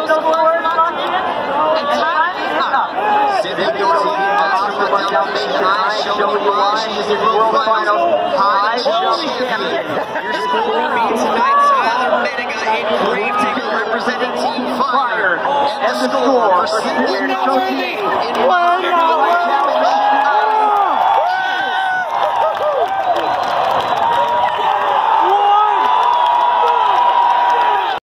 those scores, and time is up. Civic TV Master with Dalmatian High showing you why she's in World Finals High Jump Champion. Your score beats tonight's Tyler Menninga in Gravedigger representing Team Fire. And the score for Sydney Chelsea in World Challenge.